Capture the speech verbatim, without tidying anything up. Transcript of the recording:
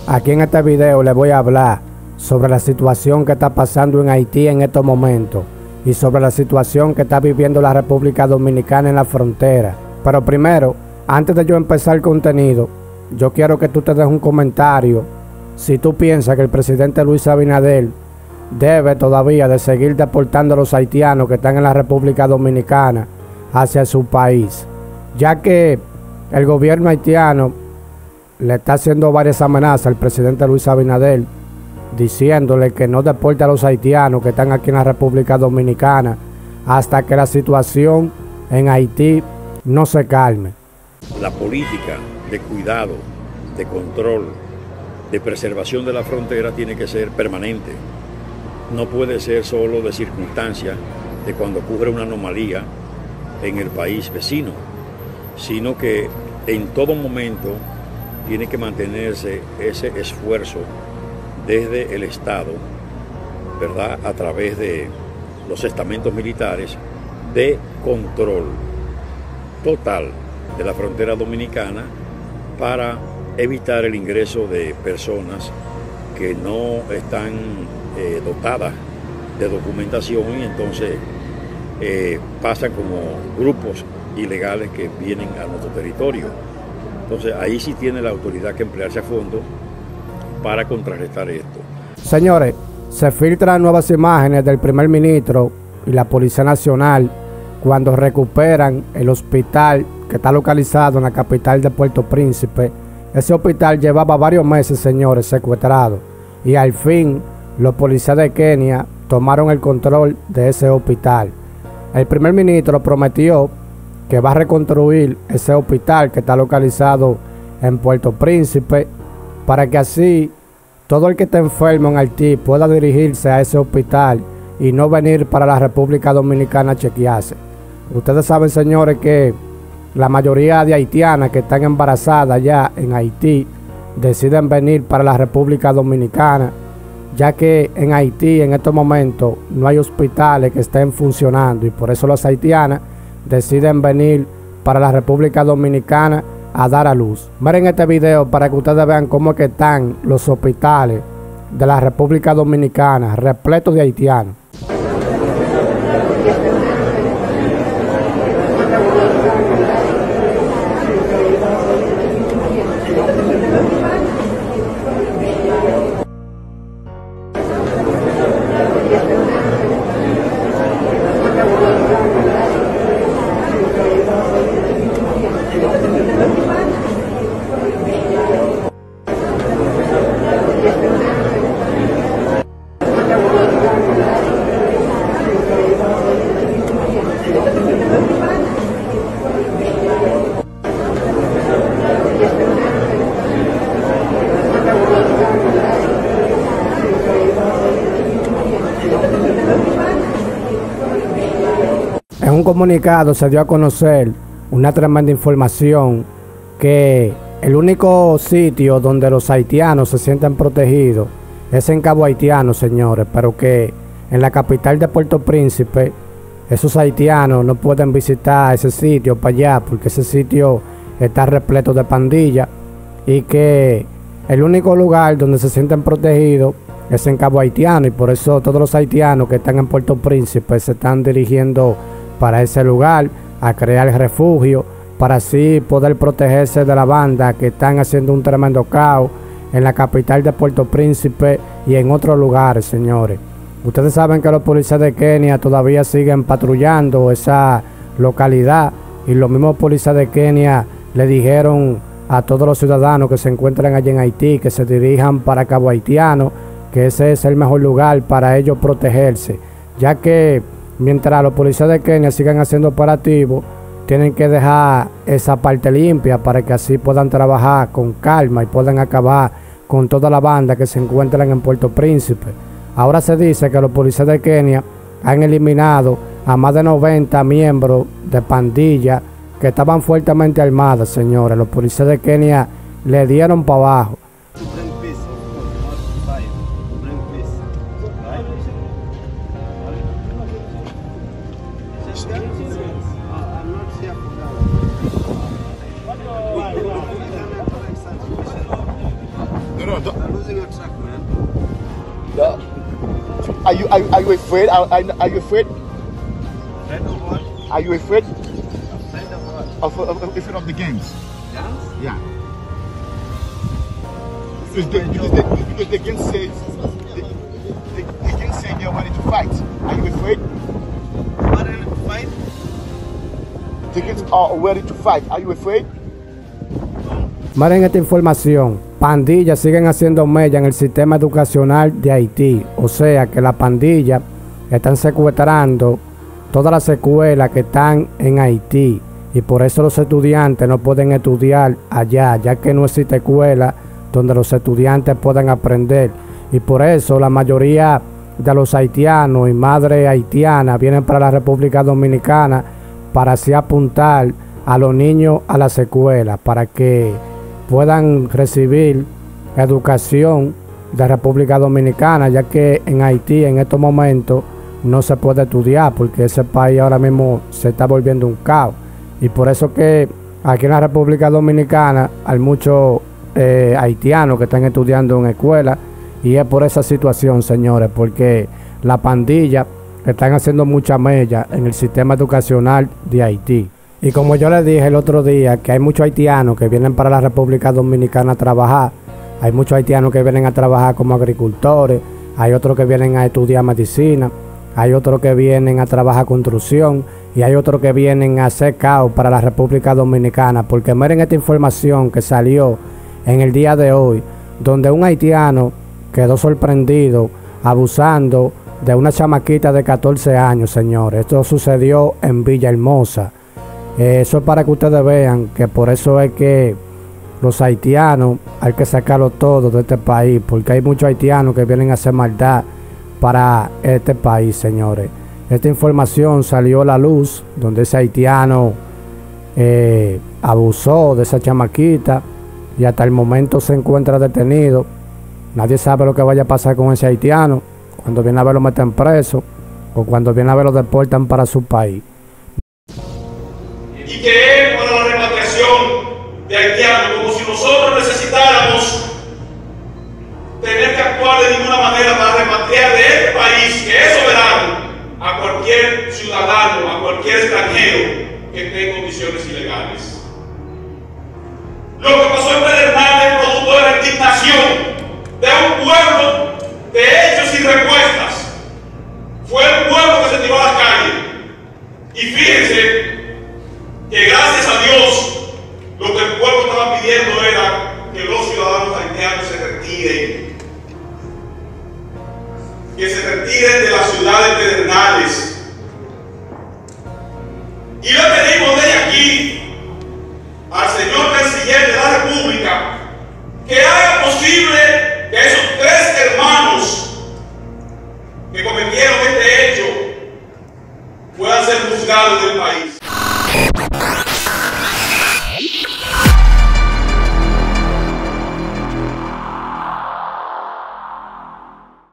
Aquí en este video les voy a hablar sobre la situación que está pasando en Haití en estos momentos y sobre la situación que está viviendo la República Dominicana en la frontera. Pero primero, antes de yo empezar el contenido, yo quiero que tú te des un comentario si tú piensas que el presidente Luis Abinader debe todavía de seguir deportando a los haitianos que están en la República Dominicana hacia su país, ya que el gobierno haitiano le está haciendo varias amenazas al presidente Luis Abinader, diciéndole que no deporte a los haitianos que están aquí en la República Dominicana hasta que la situación en Haití no se calme. La política de cuidado, de control, de preservación de la frontera tiene que ser permanente. No puede ser solo de circunstancia de cuando ocurre una anomalía en el país vecino, sino que en todo momento tiene que mantenerse ese esfuerzo desde el Estado, ¿verdad?, a través de los estamentos militares de control total de la frontera dominicana para evitar el ingreso de personas que no están eh, dotadas de documentación y entonces eh, pasan como grupos ilegales que vienen a nuestro territorio. Entonces ahí sí tiene la autoridad que emplearse a fondo para contrarrestar esto. Señores, se filtran nuevas imágenes del primer ministro y la Policía Nacional cuando recuperan el hospital que está localizado en la capital de Puerto Príncipe. Ese hospital llevaba varios meses, señores, secuestrado, y al fin los policías de Kenia tomaron el control de ese hospital. El primer ministro prometió que va a reconstruir ese hospital que está localizado en Puerto Príncipe para que así todo el que esté enfermo en Haití pueda dirigirse a ese hospital y no venir para la República Dominicana a chequearse. Ustedes saben, señores, que la mayoría de haitianas que están embarazadas ya en Haití deciden venir para la República Dominicana, ya que en Haití en estos momentos no hay hospitales que estén funcionando y por eso las haitianas deciden venir para la República Dominicana a dar a luz. Miren este video para que ustedes vean cómo es que están los hospitales de la República Dominicana repletos de haitianos. En un comunicado se dio a conocer una tremenda información que el único sitio donde los haitianos se sienten protegidos es en Cabo Haitiano, señores, pero que en la capital de Puerto Príncipe esos haitianos no pueden visitar ese sitio para allá porque ese sitio está repleto de pandillas y que el único lugar donde se sienten protegidos es en Cabo Haitiano y por eso todos los haitianos que están en Puerto Príncipe se están dirigiendo para ese lugar a crear refugio para así poder protegerse de la banda que están haciendo un tremendo caos en la capital de Puerto Príncipe y en otros lugares, señores. Ustedes saben que los policías de Kenia todavía siguen patrullando esa localidad y los mismos policías de Kenia le dijeron a todos los ciudadanos que se encuentran allí en Haití que se dirijan para Cabo Haitiano, que ese es el mejor lugar para ellos protegerse, ya que mientras los policías de Kenia sigan haciendo operativos, tienen que dejar esa parte limpia para que así puedan trabajar con calma y puedan acabar con toda la banda que se encuentran en Puerto Príncipe. Ahora se dice que los policías de Kenia han eliminado a más de noventa miembros de pandillas que estaban fuertemente armadas, señores. Los policías de Kenia le dieron para abajo. No, no, no, don't. I'm losing your track, man. Uh, are you are, are you afraid? Are, are, are you afraid? Friend of what? Are you afraid Friend of what? of, of, of, afraid of the gangs? Dance? Yeah. Because the, because the, because the gang says the, the, the gang say they're ready to fight. Are you afraid? What are you to fight? The gangs are ready to fight. Are you afraid? Miren esta información. Pandillas siguen haciendo mella en el sistema educacional de Haití. O sea que las pandillas están secuestrando todas las escuelas que están en Haití. Y por eso los estudiantes no pueden estudiar allá, ya que no existe escuela donde los estudiantes puedan aprender. Y por eso la mayoría de los haitianos y madres haitianas vienen para la República Dominicana para así apuntar a los niños a las escuelas, para que puedan recibir educación de República Dominicana, ya que en Haití en estos momentos no se puede estudiar porque ese país ahora mismo se está volviendo un caos. Y por eso que aquí en la República Dominicana hay muchos eh, haitianos que están estudiando en escuelas, y es por esa situación, señores, porque la pandilla están haciendo mucha mella en el sistema educacional de Haití. Y como yo les dije el otro día, que hay muchos haitianos que vienen para la República Dominicana a trabajar. Hay muchos haitianos que vienen a trabajar como agricultores, hay otros que vienen a estudiar medicina, hay otros que vienen a trabajar construcción, y hay otros que vienen a hacer caos para la República Dominicana. Porque miren esta información que salió en el día de hoy, donde un haitiano quedó sorprendido abusando de una chamaquita de catorce años, señores. Esto sucedió en Villahermosa. Eh, eso es para que ustedes vean que por eso es que los haitianos hay que sacarlos todos de este país, porque hay muchos haitianos que vienen a hacer maldad para este país, señores. Esta información salió a la luz, donde ese haitiano eh, abusó de esa chamaquita y hasta el momento se encuentra detenido. Nadie sabe lo que vaya a pasar con ese haitiano, cuando viene a ver lo meten preso o cuando viene a ver lo deportan para su país. Y que es para la repatriación de haitianos, como si nosotros necesitáramos tener que actuar de ninguna manera para repatriar de este país, que es soberano, a cualquier ciudadano, a cualquier extranjero que esté en condiciones ilegales. Lo que pasó en Pedernales es producto de la indignación de un pueblo de hechos y respuestas. Fue el pueblo que se tiró a las calles. Y fíjense que gracias a Dios lo que el pueblo estaba pidiendo era que los ciudadanos haitianos se retiren, que se retiren de la ciudad de Pedernales. Y la